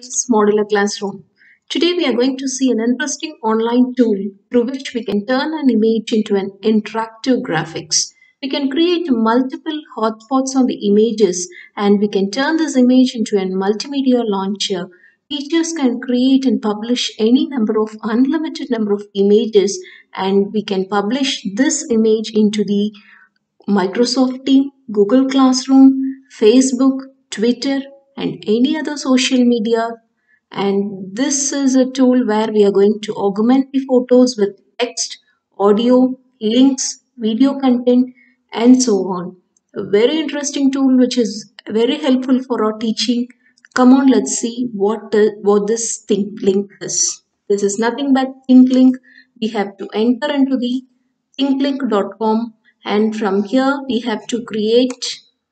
Today's modular classroom. Today we are going to see an interesting online tool through which we can turn an image into an interactive graphics. We can create multiple hotspots on the images and we can turn this image into a multimedia launcher. Teachers can create and publish any number of unlimited number of images and we can publish this image into the Microsoft Team, Google Classroom, Facebook, Twitter, and any other social media. And this is a tool where we are going to augment the photos with text, audio, links, video content, and so on. A very interesting tool which is very helpful for our teaching. Come on, let's see what this ThinkLink is. This is nothing but ThinkLink. We have to enter into the thinklink.com, and from here we have to create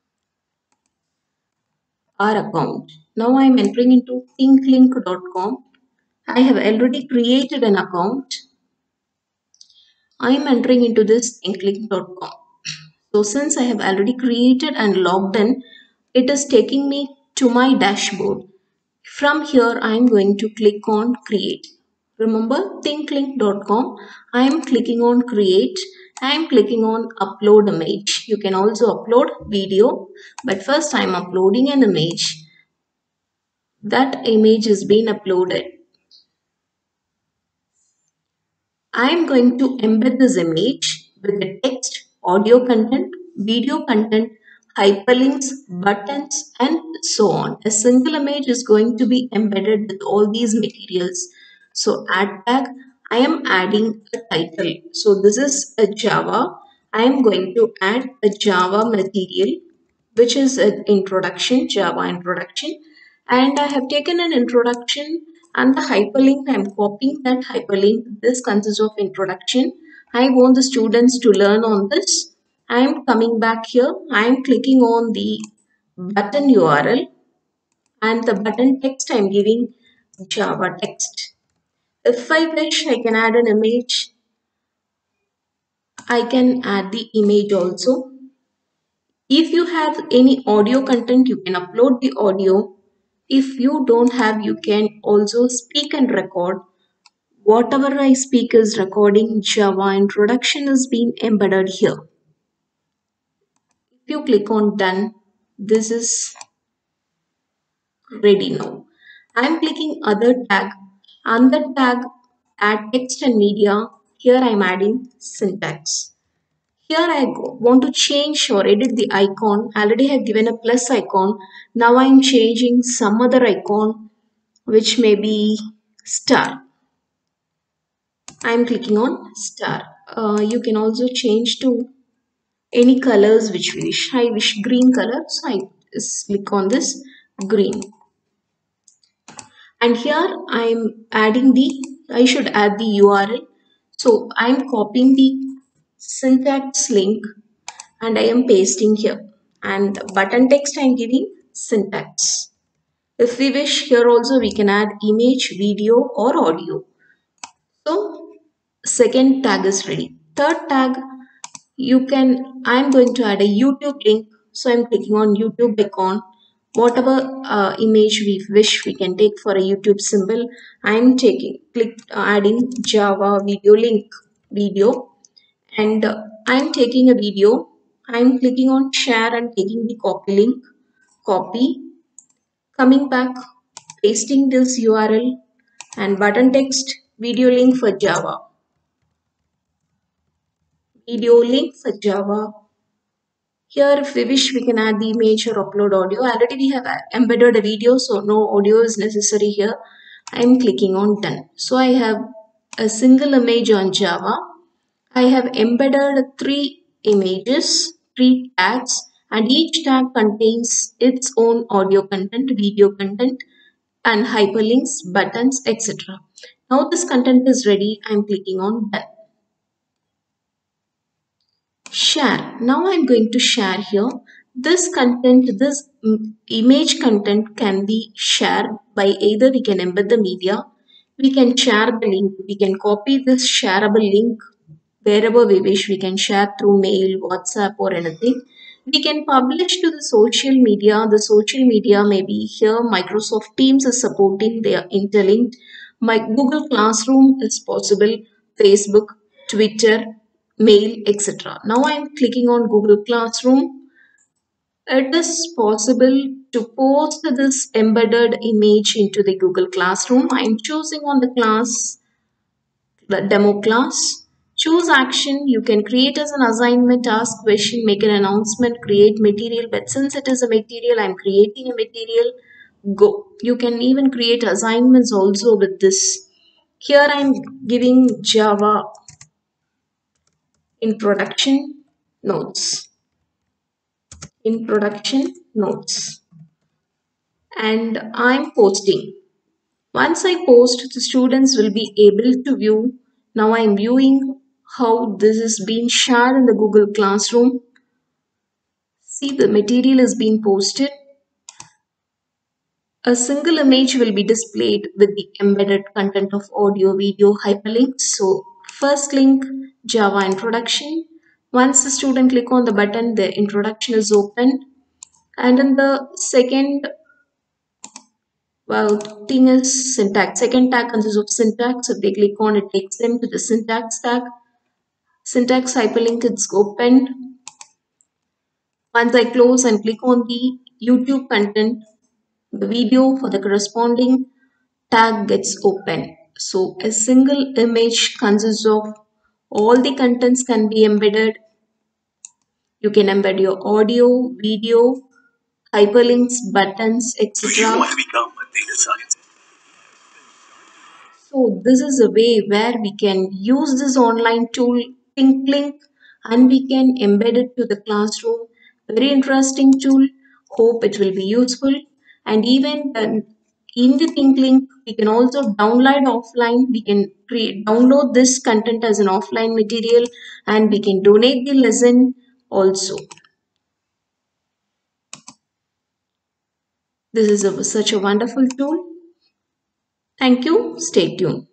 our account. Now I am entering into thinklink.com. I have already created an account. I am entering into this thinklink.com. So since I have already created and logged in, it is taking me to my dashboard. From here, I am going to click on create. Remember thinklink.com. I am clicking on create. I am clicking on upload image. You can also upload video, but first I am uploading an image. That image is being uploaded. I am going to embed this image with the text, audio content, video content, hyperlinks, buttons, and so on. A single image is going to be embedded with all these materials. So add tag, I am adding a title. So this is a Java. I am going to add a Java material, which is an introduction, Java introduction. And I have taken an introduction and the hyperlink. I am copying that hyperlink. This consists of introduction. I want the students to learn on this. I am coming back here. I am clicking on the button URL and the button text I am giving Java text. If I wish, I can add an image. I can add the image also. If you have any audio content, you can upload the audio. If you don't have, you can also speak and record. Whatever I speak is recording. Java introduction is being embedded here. If you click on done, this is ready now. I'm clicking other tag. Under tag add text and media. Here I'm adding syntax. Here I want to change or edit the icon. I already have given a plus icon. Now I'm changing some other icon which may be star. I'm clicking on star. You can also change to any colors which we wish. I wish green color, so I just click on this green. And here I'm adding I should add the URL. So I'm copying the syntax link and I am pasting here. And button text I am giving syntax. If we wish, here also we can add image, video or audio. So second tag is ready. Third tag, I'm going to add a YouTube link. So I'm clicking on YouTube icon. Whatever image we wish, we can take for a YouTube symbol. I'm adding Java video link video, and I'm taking a video. I'm clicking on share and taking the copy link, copy, coming back, pasting this URL and button text video link for Java. Video link for Java. Here, if we wish, we can add the image or upload audio. Already we have embedded a video, so no audio is necessary here. I am clicking on done. So I have a single image on Java. I have embedded 3 images, 3 tags, and each tag contains its own audio content, video content, and hyperlinks, buttons, etc. Now this content is ready. I am clicking on done. Share. Now I'm going to share here. This content, this image content can be shared by either we can embed the media, we can share the link, we can copy this shareable link wherever we wish. We can share through mail, WhatsApp or anything. We can publish to the social media. The social media may be here. Microsoft Teams is supporting. They are interlinked. My Google Classroom is possible. Facebook, Twitter, mail, etc. Now I am clicking on Google Classroom. It is possible to post this embedded image into the Google Classroom. I am choosing on the class, the demo class. Choose action. You can create as an assignment, ask question, make an announcement, create material. But since it is a material, I'm creating a material. Go. You can even create assignments also with this. Here I'm giving Java introduction notes. Introduction notes. And I'm posting. Once I post, the students will be able to view. Now I'm viewing how this is being shared in the Google Classroom. See, the material is being posted. A single image will be displayed with the embedded content of audio, video, hyperlinks. So first link, Java introduction. Once the student click on the button, the introduction is open. And in the second thing is syntax. Second tag consists of syntax. If they click on it, takes them to the syntax tag. Syntax hyperlink is opened. Once I close and click on the YouTube content, the video for the corresponding tag gets open. So a single image consists of all the contents can be embedded. You can embed your audio, video, hyperlinks, buttons, etc. Do you want to become a data scientist? So this is a way where we can use this online tool ThinkLink and we can embed it to the classroom. Very interesting tool. Hope it will be useful. And even in the ThinkLink, we can also download offline. We can download this content as an offline material and we can donate the lesson also. This is such a wonderful tool. Thank you. Stay tuned.